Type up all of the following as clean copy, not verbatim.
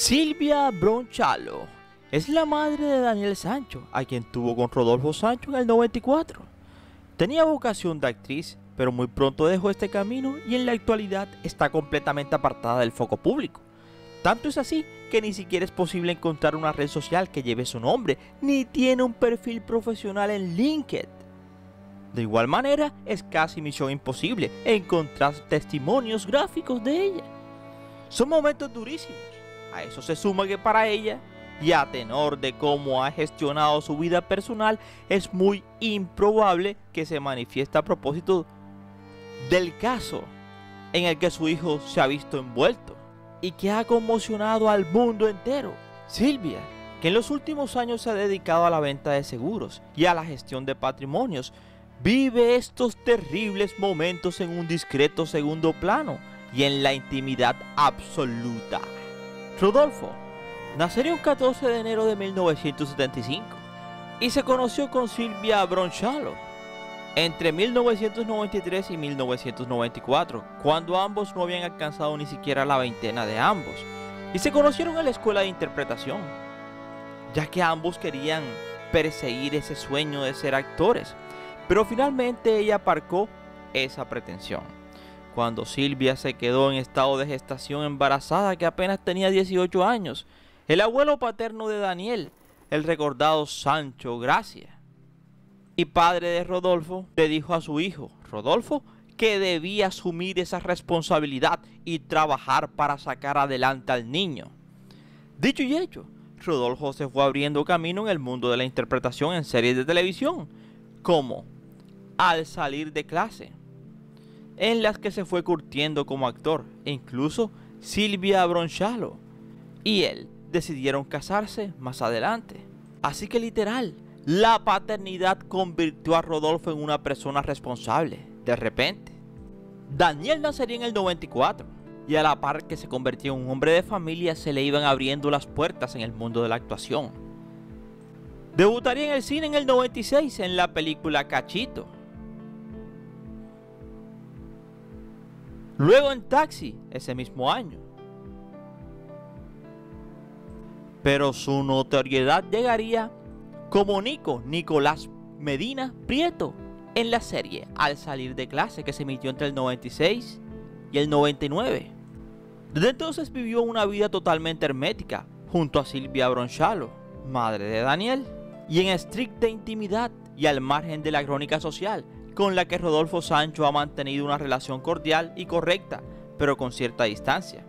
Silvia Bronchalo es la madre de Daniel Sancho, a quien tuvo con Rodolfo Sancho en el 94. Tenía vocación de actriz, pero muy pronto dejó este camino y en la actualidad está completamente apartada del foco público. Tanto es así que ni siquiera es posible encontrar una red social que lleve su nombre, ni tiene un perfil profesional en LinkedIn. De igual manera, es casi misión imposible encontrar testimonios gráficos de ella. Son momentos durísimos. A eso se suma que para ella, y a tenor de cómo ha gestionado su vida personal, es muy improbable que se manifieste a propósito del caso en el que su hijo se ha visto envuelto y que ha conmocionado al mundo entero. Silvia, que en los últimos años se ha dedicado a la venta de seguros y a la gestión de patrimonios, vive estos terribles momentos en un discreto segundo plano y en la intimidad absoluta. Rodolfo nacería un 14 de enero de 1975 y se conoció con Silvia Bronchalo entre 1993 y 1994, cuando ambos no habían alcanzado ni siquiera la veintena de ambos, y se conocieron en la escuela de interpretación, ya que ambos querían perseguir ese sueño de ser actores, pero finalmente ella aparcó esa pretensión cuando Silvia se quedó en estado de gestación embarazada, que apenas tenía 18 años. El abuelo paterno de Daniel, el recordado Sancho Gracia, y padre de Rodolfo, le dijo a su hijo, Rodolfo, que debía asumir esa responsabilidad y trabajar para sacar adelante al niño. Dicho y hecho, Rodolfo se fue abriendo camino en el mundo de la interpretación en series de televisión, como Al salir de clase, en las que se fue curtiendo como actor, e incluso Silvia Bronchalo y él decidieron casarse más adelante. Así que literal, la paternidad convirtió a Rodolfo en una persona responsable, de repente. Daniel nacería en el 94, y a la par que se convertía en un hombre de familia, se le iban abriendo las puertas en el mundo de la actuación. Debutaría en el cine en el 96 en la película Cachito. Luego en Taxi ese mismo año. Pero su notoriedad llegaría como Nicolás Medina Prieto en la serie Al salir de clase, que se emitió entre el 96 y el 99. Desde entonces vivió una vida totalmente hermética junto a Silvia Bronchalo, madre de Daniel, y en estricta intimidad y al margen de la crónica social, con la que Rodolfo Sancho ha mantenido una relación cordial y correcta, pero con cierta distancia.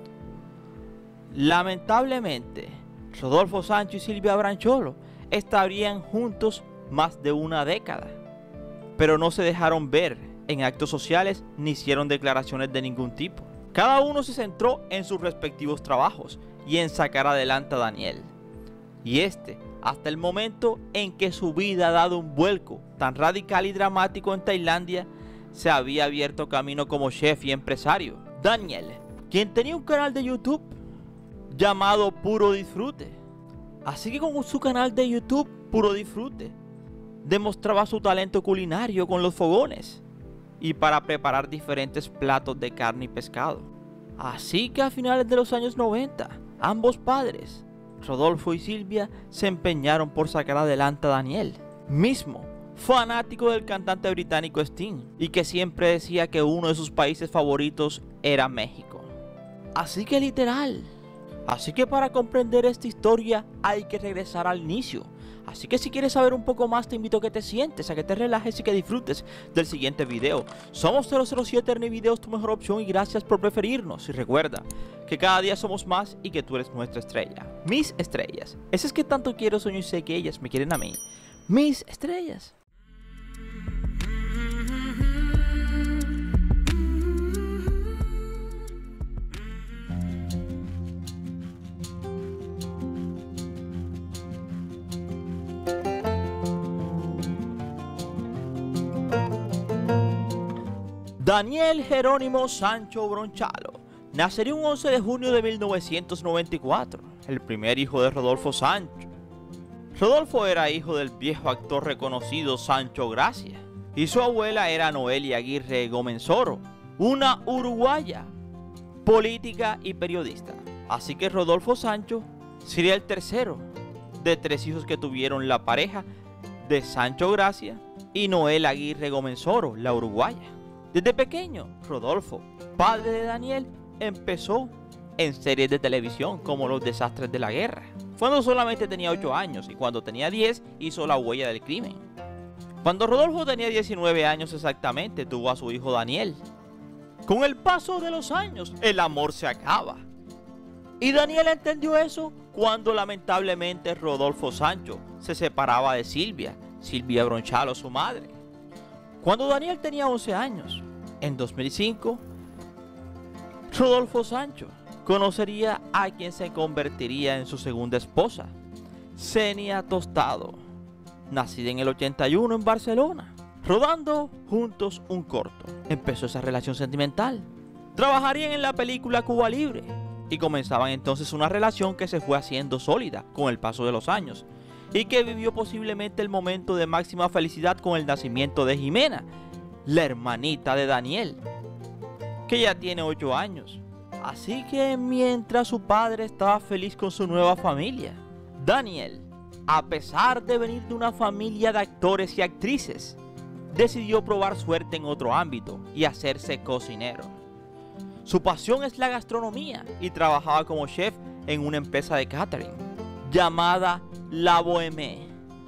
Lamentablemente, Rodolfo Sancho y Silvia Bronchalo estarían juntos más de una década, pero no se dejaron ver en actos sociales ni hicieron declaraciones de ningún tipo. Cada uno se centró en sus respectivos trabajos y en sacar adelante a Daniel. Y hasta el momento en que su vida ha dado un vuelco tan radical y dramático en Tailandia, se había abierto camino como chef y empresario. Daniel, quien tenía un canal de YouTube llamado Puro Disfrute. Así que con su canal de YouTube Puro Disfrute, demostraba su talento culinario con los fogones y para preparar diferentes platos de carne y pescado. Así que a finales de los años 90, ambos padres, Rodolfo y Silvia, se empeñaron por sacar adelante a Daniel, mismo fanático del cantante británico Sting, y que siempre decía que uno de sus países favoritos era México. Así que literal. Así que para comprender esta historia hay que regresar al inicio. Así que si quieres saber un poco más, te invito a que te sientes, a que te relajes y que disfrutes del siguiente video. Somos 007 Ernie Videos, tu mejor opción, y gracias por preferirnos. Y recuerda que cada día somos más y que tú eres nuestra estrella. Mis estrellas. Ese es que tanto quiero, sueño y sé que ellas me quieren a mí. Mis estrellas. Daniel Jerónimo Sancho Bronchalo nacería un 11 de junio de 1994, el primer hijo de Rodolfo Sancho. Rodolfo era hijo del viejo actor reconocido Sancho Gracia, y su abuela era Noelia Aguirre Gómez Soro, una uruguaya, política y periodista. Así que Rodolfo Sancho sería el tercero de 3 hijos que tuvieron la pareja de Sancho Gracia y Noel Aguirre Gomenzoro, la uruguaya. Desde pequeño, Rodolfo, padre de Daniel, empezó en series de televisión como Los Desastres de la Guerra, cuando solamente tenía 8 años, y cuando tenía 10 hizo La Huella del Crimen. Cuando Rodolfo tenía 19 años exactamente, tuvo a su hijo Daniel. Con el paso de los años, el amor se acaba. Y Daniel entendió eso cuando lamentablemente Rodolfo Sancho se separaba de Silvia Bronchalo, su madre. Cuando Daniel tenía 11 años, en 2005, Rodolfo Sancho conocería a quien se convertiría en su segunda esposa, Xenia Tostado, nacida en el 81 en Barcelona. Rodando juntos un corto, empezó esa relación sentimental. Trabajarían en la película Cuba Libre y comenzaban entonces una relación que se fue haciendo sólida con el paso de los años y que vivió posiblemente el momento de máxima felicidad con el nacimiento de Jimena, la hermanita de Daniel, que ya tiene 8 años. Así que mientras su padre estaba feliz con su nueva familia, Daniel, a pesar de venir de una familia de actores y actrices, decidió probar suerte en otro ámbito y hacerse cocinero. Su pasión es la gastronomía y trabajaba como chef en una empresa de catering llamada La Bohemia.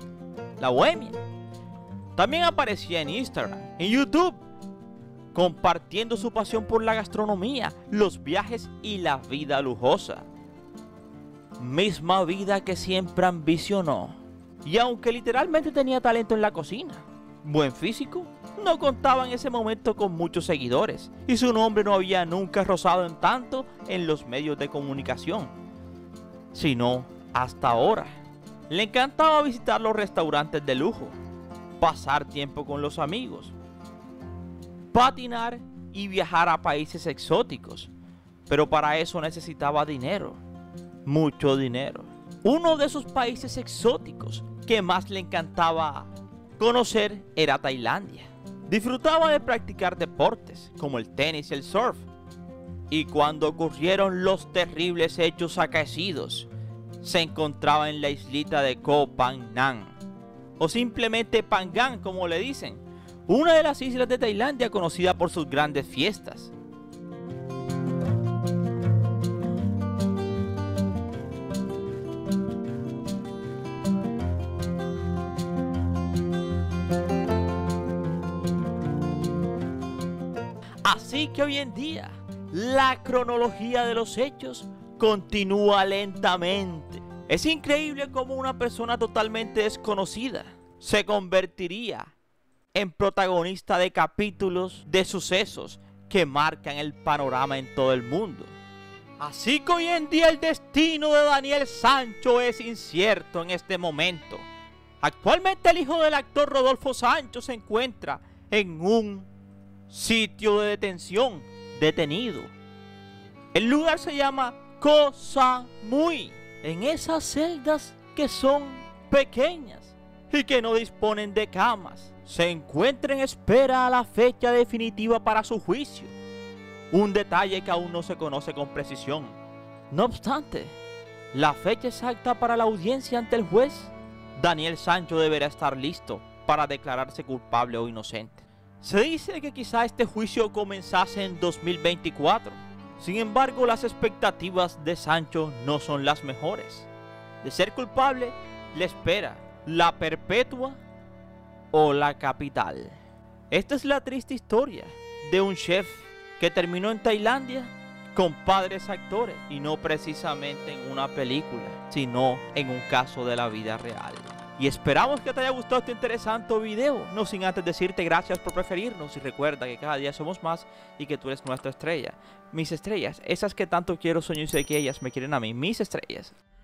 También aparecía en Instagram, en YouTube, compartiendo su pasión por la gastronomía, los viajes y la vida lujosa. Misma vida que siempre ambicionó. Y aunque literalmente tenía talento en la cocina, buen físico, no contaba en ese momento con muchos seguidores y su nombre no había nunca rozado en tanto en los medios de comunicación, sino hasta ahora. Le encantaba visitar los restaurantes de lujo, pasar tiempo con los amigos, patinar y viajar a países exóticos, pero para eso necesitaba dinero, mucho dinero. Uno de esos países exóticos que más le encantaba conocer era Tailandia. Disfrutaba de practicar deportes como el tenis y el surf. Y cuando ocurrieron los terribles hechos acaecidos, se encontraba en la islita de Koh Phangan, o simplemente Phangan como le dicen, una de las islas de Tailandia conocida por sus grandes fiestas. Así que hoy en día, la cronología de los hechos continúa lentamente. Es increíble cómo una persona totalmente desconocida se convertiría en protagonista de capítulos de sucesos que marcan el panorama en todo el mundo. Así que hoy en día el destino de Daniel Sancho es incierto en este momento. Actualmente el hijo del actor Rodolfo Sancho se encuentra en un sitio de detención, detenido. El lugar se llama Koh Samui, en esas celdas que son pequeñas y que no disponen de camas. Se encuentra en espera a la fecha definitiva para su juicio, un detalle que aún no se conoce con precisión. No obstante, la fecha exacta para la audiencia ante el juez, Daniel Sancho deberá estar listo para declararse culpable o inocente. Se dice que quizá este juicio comenzase en 2024. Sin embargo, las expectativas de Sancho no son las mejores. De ser culpable, le espera la perpetua o la capital. Esta es la triste historia de un chef que terminó en Tailandia con padres actores y no precisamente en una película, sino en un caso de la vida real. Y esperamos que te haya gustado este interesante video, no sin antes decirte gracias por preferirnos y recuerda que cada día somos más y que tú eres nuestra estrella. Mis estrellas, esas que tanto quiero, sueño y sé que ellas me quieren a mí, mis estrellas.